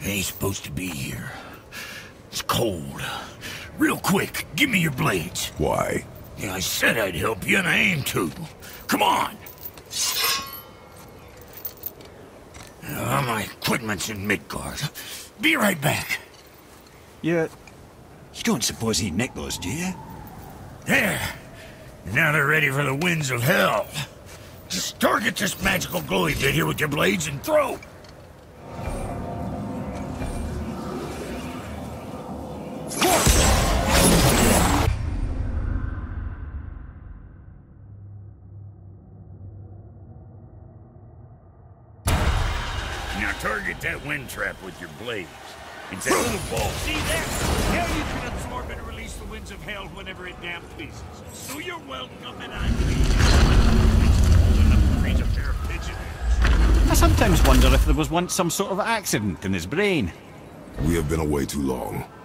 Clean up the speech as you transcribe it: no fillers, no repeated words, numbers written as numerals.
Ain't supposed to be here. It's cold. Real quick, give me your blades. Why? Yeah, I said I'd help you, and I aim to. Come on! My equipment's in Midgard. Be right back. You don't suppose he nicked those, do you? There. Now they're ready for the winds of hell. Just target this magical glowy bit here with your blades and throw. Now target that wind trap with your blades. It's that little ball. See that? Now you can absorb and release the winds of hell whenever it damn pleases. So you're welcome, and I'm pleased a pair of pigeons. I sometimes wonder if there was once some sort of accident in his brain. We have been away too long.